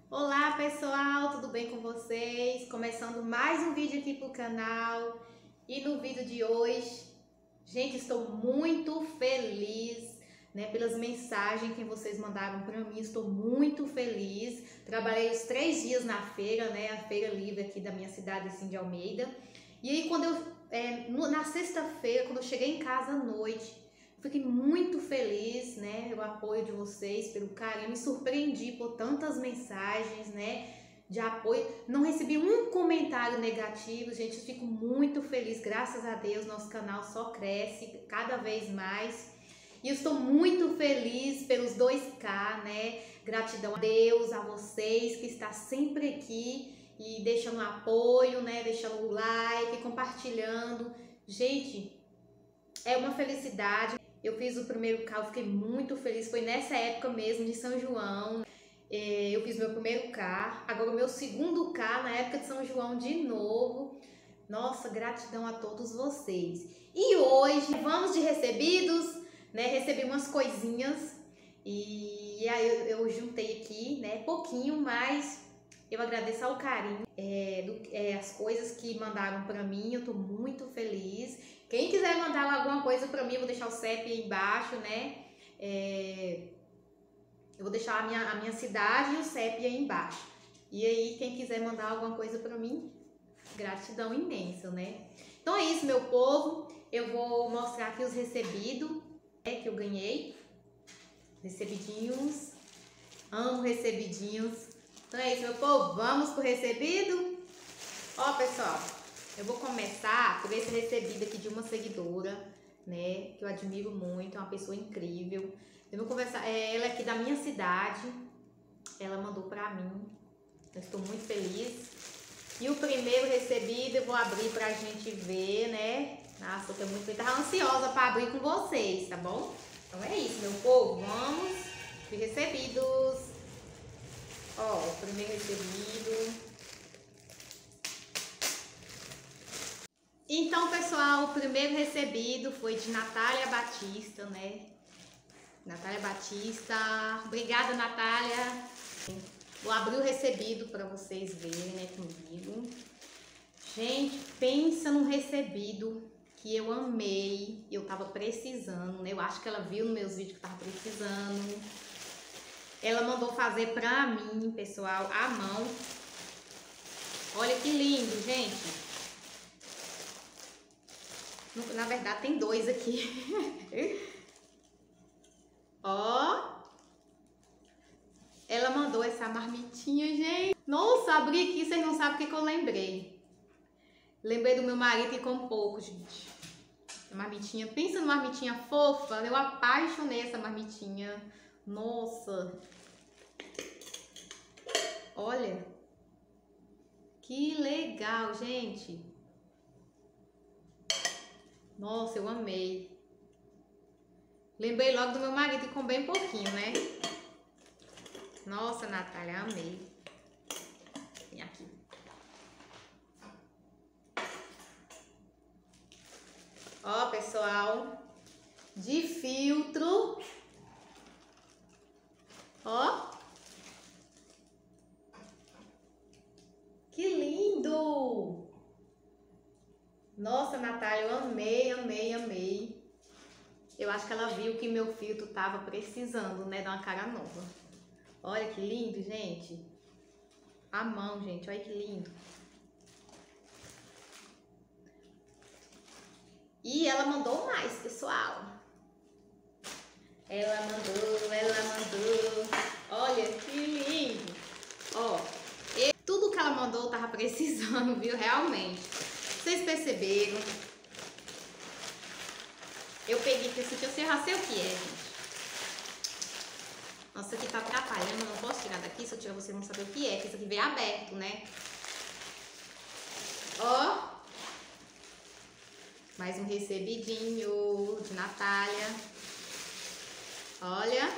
Olá pessoal, tudo bem com vocês? Começando mais um vídeo aqui pro canal. E no vídeo de hoje, gente, estou muito feliz, né, pelas mensagens que vocês mandaram para mim. Estou muito feliz. Trabalhei os 3 dias na feira, né, a feira livre aqui da minha cidade, assim, de Almeida. E aí quando na sexta-feira, quando eu cheguei em casa à noite, fiquei muito feliz, né, pelo apoio de vocês, pelo carinho. Me surpreendi por tantas mensagens, né, de apoio. Não recebi um comentário negativo, gente. Eu fico muito feliz, graças a Deus. Nosso canal só cresce cada vez mais. E eu estou muito feliz pelos 2K, né? Gratidão a Deus, a vocês que está sempre aqui e deixando apoio, né? Deixando o like, compartilhando. Gente, é uma felicidade. Eu fiz o primeiro K, eu fiquei muito feliz. Foi nessa época mesmo de São João. Eu fiz meu primeiro K. Agora o meu segundo K na época de São João de novo. Nossa, gratidão a todos vocês. E hoje vamos de recebidos, né? Recebi umas coisinhas e aí eu juntei aqui, né? Pouquinho, mas eu agradeço ao carinho, as coisas que mandaram pra mim. Eu tô muito feliz. Quem quiser mandar alguma coisa pra mim, eu vou deixar o CEP aí embaixo, né? Eu vou deixar a minha cidade e o CEP aí embaixo. E aí, quem quiser mandar alguma coisa pra mim, gratidão imensa, né? Então é isso, meu povo. Eu vou mostrar aqui os recebidos, que eu ganhei. Recebidinhos. Amo recebidinhos. Então é isso, meu povo. Vamos pro recebido? Ó, pessoal, eu vou começar por esse recebido aqui de uma seguidora, né? Que eu admiro muito, é uma pessoa incrível. Eu vou conversar, ela é aqui da minha cidade. Ela mandou pra mim. Eu estou muito feliz. E o primeiro recebido eu vou abrir pra gente ver, né? Nossa, eu tô muito feliz. Tava ansiosa pra abrir com vocês, tá bom? Então é isso, meu povo. Vamos de recebidos. Ó, o primeiro recebido. Então, pessoal, o primeiro recebido foi de Natália Batista, né? Natália Batista. Obrigada, Natália. Vou abrir o recebido para vocês verem, né, comigo. Gente, pensa num recebido que eu amei, eu tava precisando, né? Eu acho que ela viu nos meus vídeos que eu tava precisando. Ela mandou fazer pra mim, pessoal, à mão. Olha que lindo, gente. Na verdade, tem 2 aqui. Ó. Ela mandou essa marmitinha, gente. Nossa, abri aqui, vocês não sabem o que eu lembrei. Lembrei do meu marido que com pouco, gente. Marmitinha, pensa numa marmitinha fofa. Eu apaixonei essa marmitinha. Nossa. Olha. Que legal, gente. Nossa, eu amei. Lembrei logo do meu marido que com bem pouquinho, né? Nossa, Natália, amei. Vem aqui. Ó, pessoal. De filtro. Ó. Que lindo! Nossa, Natália, eu amei, amei, amei. Eu acho que ela viu que meu filtro tava precisando, né, dar uma cara nova. Olha que lindo, gente. A mão, gente, olha que lindo. E ela mandou mais, pessoal. Ela mandou. Olha que lindo. Ó, tudo que ela mandou eu tava precisando, viu? Realmente. Vocês perceberam? Eu peguei que esse aqui, eu já sei o que é, gente. Nossa, isso aqui tá atrapalhando, eu não posso tirar daqui. Se eu tirar, vocês vão saber o que é, porque isso aqui veio aberto, né? Ó. Mais um recebidinho de Natália. Olha.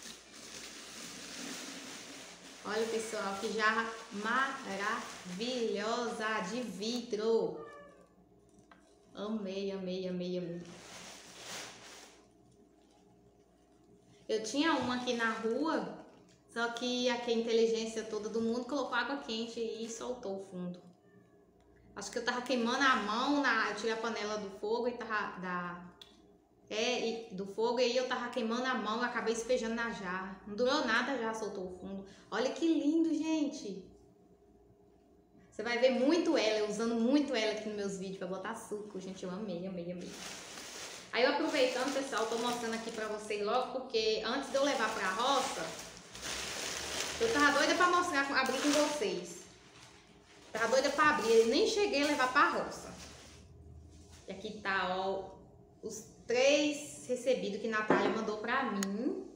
Olha, pessoal, que jarra maravilhosa de vidro. Amei, amei, amei, amei. Eu tinha uma aqui na rua, Só que aqui a inteligência toda do mundo colocou água quente e soltou o fundo. Acho que eu tava queimando a mão, eu tirei a panela do fogo e tava do fogo, e aí eu tava queimando a mão e acabei espejando na jarra. Não durou nada, já soltou o fundo. Olha que lindo, gente. Você vai ver muito ela, eu usando muito ela aqui nos meus vídeos pra botar suco. Gente, eu amei, amei, amei. Aí eu aproveitando, pessoal, tô mostrando aqui pra vocês logo, porque antes de eu levar pra roça, eu tava doida pra mostrar, abrir com vocês. Tava doida pra abrir, nem cheguei a levar pra roça. E aqui tá, ó, os 3 recebidos que Natália mandou pra mim.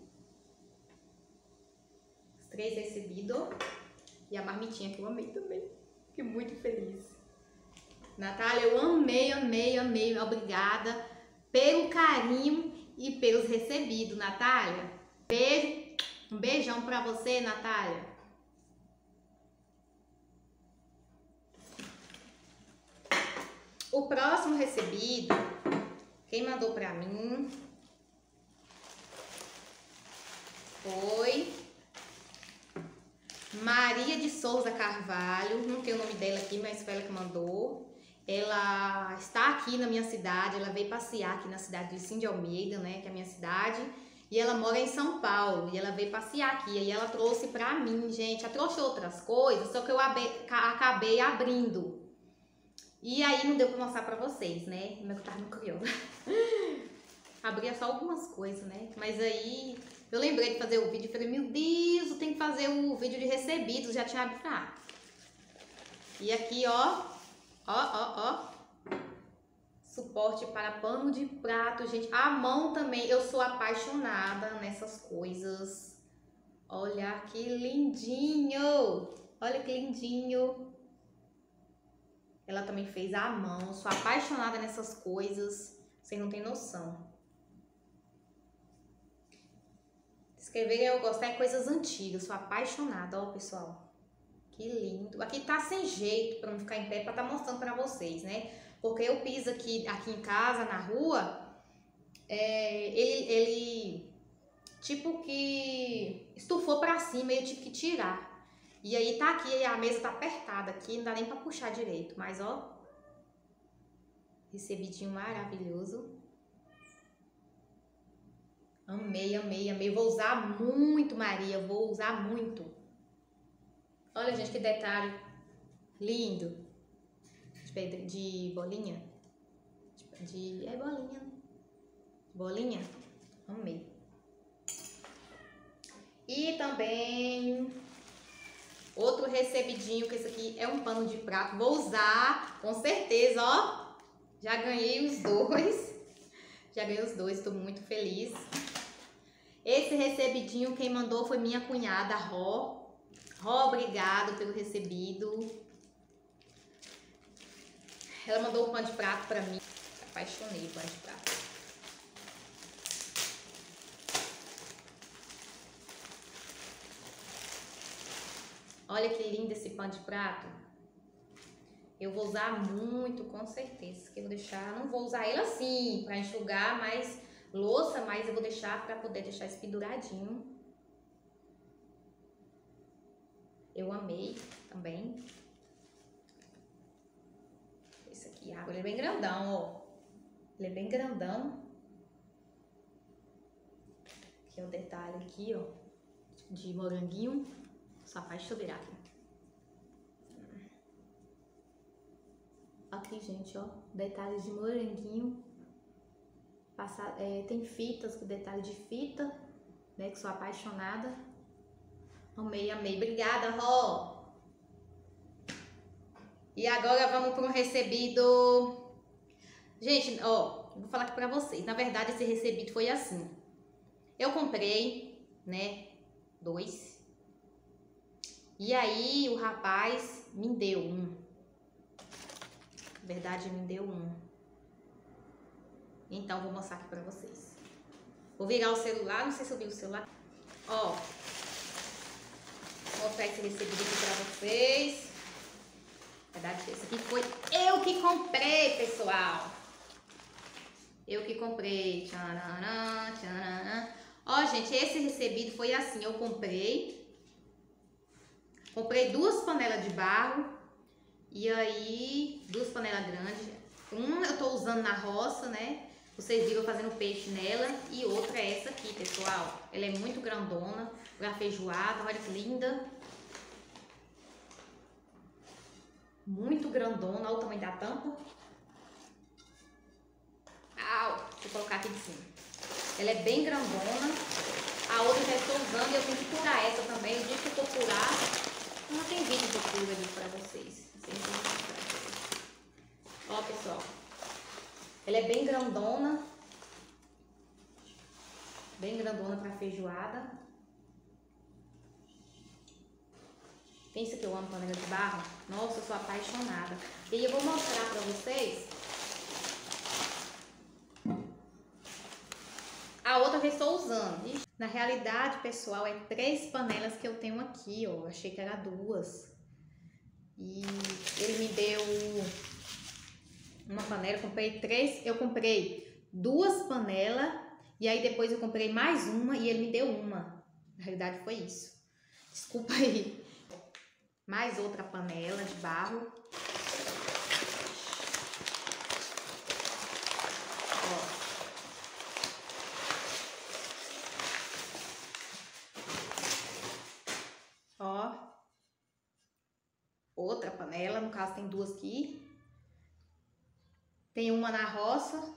Os 3 recebidos. E a marmitinha que eu amei também. Fiquei muito feliz. Natália, eu amei, amei, amei. Obrigada pelo carinho e pelos recebidos, Natália. Beijo. Um beijão pra você, Natália. O próximo recebido, quem mandou pra mim foi Maria de Souza Carvalho. Não tem o nome dela aqui, mas foi ela que mandou. Ela está aqui na minha cidade, ela veio passear aqui na cidade de Cindy Almeida, né, que é a minha cidade. E ela mora em São Paulo, e ela veio passear aqui, e ela trouxe pra mim, gente. Ela trouxe outras coisas, só que eu acabei abrindo. E aí não deu pra mostrar pra vocês, né, como é que eu tava no curioso. Abria só algumas coisas, né, mas aí eu lembrei de fazer o vídeo e falei, meu Deus, eu tenho que fazer o vídeo de recebidos, já tinha aberto. E aqui, ó, suporte para pano de prato, gente. A mão também, eu sou apaixonada nessas coisas. Olha que lindinho. Olha que lindinho. Ela também fez à mão. Sou apaixonada nessas coisas. Vocês não tem noção. Escrever eu gostar de coisas antigas. Sou apaixonada, ó, pessoal. Que lindo. Aqui tá sem jeito pra não ficar em pé, pra tá mostrando pra vocês, né? Porque eu piso aqui em casa, na rua, ele tipo que estufou pra cima e eu tive que tirar. E aí tá aqui, a mesa tá apertada aqui, não dá nem pra puxar direito. Mas ó, recebidinho maravilhoso. Amei, amei, amei. Vou usar muito, Maria, vou usar muito. Olha, gente, que detalhe lindo. De bolinha. Bolinha. Bolinha. Amei. E também outro recebidinho, que esse aqui é um pano de prato. Vou usar, com certeza, ó. Já ganhei os 2. Já ganhei os 2, tô muito feliz. Esse recebidinho, quem mandou foi minha cunhada, Ró. Ró, obrigado pelo recebido. Ela mandou um pano de prato pra mim. Apaixonei o pano de prato. Olha que lindo esse pano de prato. Eu vou usar muito, com certeza. Que eu vou deixar, não vou usar ele assim pra enxugar mais louça, mas eu vou deixar pra poder deixar esse penduradinho. Eu amei também. Esse aqui, água, ele é bem grandão, ó. Ele é bem grandão. Aqui é o detalhe aqui, ó, de moranguinho. Só faz chover aqui. Aqui, gente, ó, detalhes de moranguinho. Tem fitas com detalhe de fita, né, que sou apaixonada. Amei, amei. Obrigada, Ró. E agora vamos para um recebido. Gente, ó, vou falar aqui pra vocês. Na verdade, esse recebido foi assim. Eu comprei, né, 2. E aí, o rapaz me deu um. Na verdade, me deu um. Então, vou mostrar aqui pra vocês. Vou virar o celular. Não sei se eu vi o celular. Ó. Vou mostrar esse recebido aqui pra vocês. Na verdade, esse aqui foi eu que comprei, pessoal. Eu que comprei. Tcharam, tcharam. Ó, gente, esse recebido foi assim. Eu comprei. Comprei 2 panelas de barro. E aí, 2 panelas grandes. Uma eu tô usando na roça, né? Vocês viram eu fazendo peixe nela. E outra é essa aqui, pessoal. Ela é muito grandona pra feijoada. Olha que linda. Muito grandona. Olha o tamanho da tampa. Au! Deixa eu colocar aqui de cima. Ela é bem grandona. A outra eu já estou usando e eu tenho que curar essa também. O dia que eu for curar, não tem vídeo que eu curo ali pra vocês. Ó, pessoal. Ela é bem grandona. Bem grandona pra feijoada. Pensa que eu amo panela de barro? Nossa, eu sou apaixonada. E aí eu vou mostrar pra vocês. A outra que eu estou usando. Na realidade, pessoal, é 3 panelas que eu tenho aqui, ó. Eu achei que era 2. E ele me deu uma panela, eu comprei 2 panelas e aí depois eu comprei mais uma e ele me deu uma. Na realidade foi isso. Desculpa aí. Mais outra panela de barro. Ó. Outra panela, no caso tem 2 aqui. Tem uma na roça.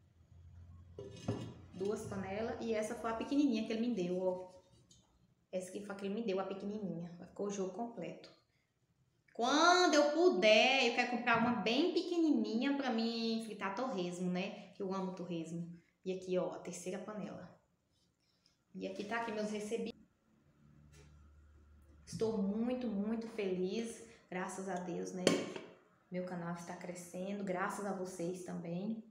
2 panelas. E essa foi a pequenininha que ele me deu, ó. Essa aqui foi a que ele me deu, a pequenininha. Ficou o jogo completo. Quando eu puder, eu quero comprar uma bem pequenininha pra mim fritar torresmo, né? Que eu amo torresmo. E aqui, ó, a 3ª panela. E aqui tá aqui meus recebidos. Estou muito, muito feliz. Graças a Deus, né? Meu canal está crescendo. Graças a vocês também.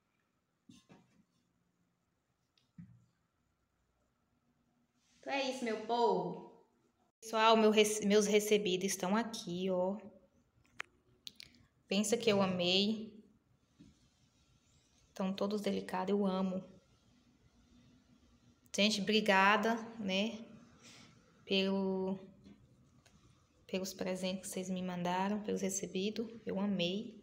Então é isso, meu povo. Pessoal, meus recebidos estão aqui, ó. Pensa que eu amei. Estão todos delicados, eu amo. Gente, obrigada, né? Pelos presentes que vocês me mandaram, pelos recebidos. Eu amei.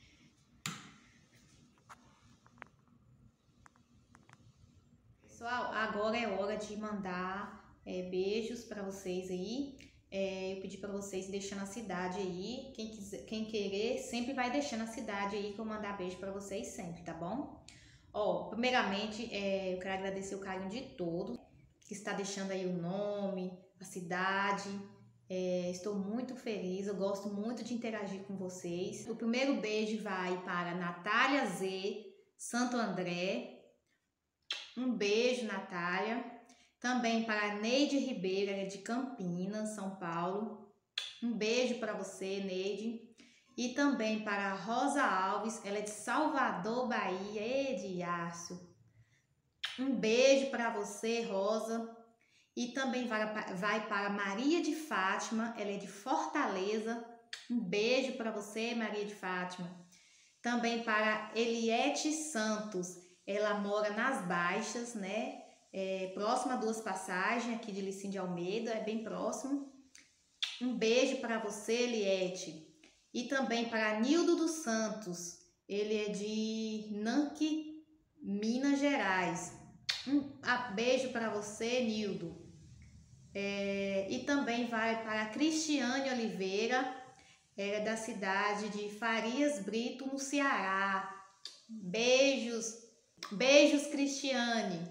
Pessoal, agora é hora de mandar beijos para vocês aí. Eu pedi para vocês deixando a cidade aí. Quem querer, sempre vai deixando a cidade aí que eu mandar beijo para vocês sempre, tá bom? Ó, primeiramente, eu quero agradecer o carinho de todos que está deixando aí o nome, a cidade. Estou muito feliz, eu gosto muito de interagir com vocês. O primeiro beijo vai para Natália Z, Santo André. Um beijo, Natália. Também para Neide Ribeiro, de Campinas, São Paulo. Um beijo para você, Neide. E também para Rosa Alves, ela é de Salvador, Bahia, de Aço. Um beijo para você, Rosa. E também vai para Maria de Fátima, ela é de Fortaleza. Um beijo para você, Maria de Fátima. Também para Eliette Santos, ela mora nas Baixas, né? Próxima a 2 passagens aqui de Licínio de Almeida, é bem próximo. Um beijo para você, Eliette. E também para Nildo dos Santos, ele é de Nanqui, Minas Gerais. Beijo para você, Nildo. E também vai para Cristiane Oliveira, é da cidade de Farias Brito, no Ceará. Beijos, beijos, Cristiane.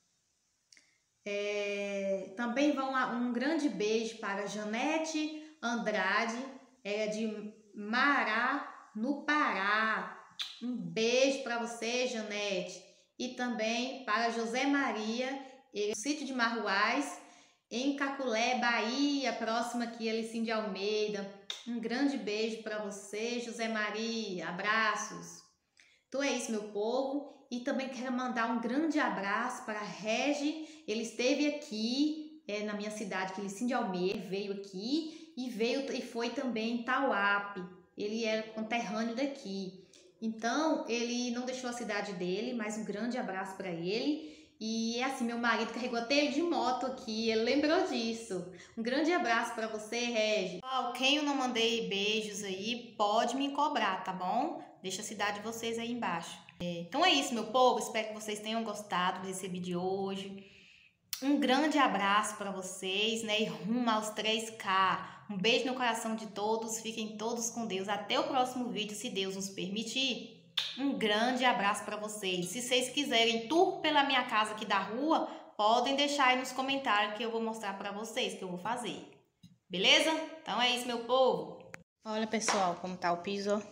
Também um grande beijo para Janete Andrade, ela é de Mará, no Pará. Um beijo para você, Janete. E também para José Maria, ele é do sítio de Marruás, em Caculé, Bahia, próxima aqui a Licínio de Almeida. Um grande beijo para você, José Maria. Abraços. Então é isso, meu povo. E também quero mandar um grande abraço para a Regi. Ele esteve aqui na minha cidade, que é Licínio de Almeida, veio aqui e foi também em Tauape. Ele era conterrâneo daqui. Então, ele não deixou a cidade dele, mas um grande abraço para ele. E assim, meu marido carregou até ele de moto aqui, ele lembrou disso. Um grande abraço pra você, Regi. Quem eu não mandei beijos aí, pode me cobrar, tá bom? Deixa a cidade de vocês aí embaixo. Então é isso, meu povo. Espero que vocês tenham gostado desse vídeo de hoje. Um grande abraço pra vocês, né? E rumo aos 3K. Um beijo no coração de todos. Fiquem todos com Deus. Até o próximo vídeo, se Deus nos permitir. Um grande abraço para vocês. Se vocês quiserem tour pela minha casa aqui da rua, podem deixar aí nos comentários que eu vou mostrar para vocês, que eu vou fazer. Beleza? Então é isso, meu povo. Olha, pessoal, como tá o piso, ó.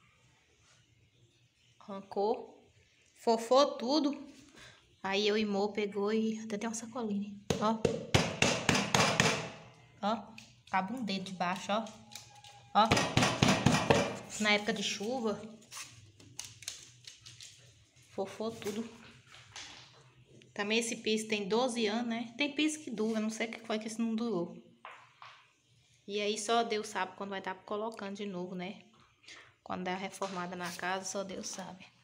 Arrancou. Fofou tudo. Aí eu e Mo pegou e até tem uma sacolinha. Ó. Ó. Cabe um dedo de baixo, ó. Ó. Na época de chuva. Fofou tudo. Também esse piso tem 12 anos, né? Tem piso que dura, não sei o que foi que esse não durou. E aí só Deus sabe quando vai estar colocando de novo, né? Quando der a reformada na casa, só Deus sabe.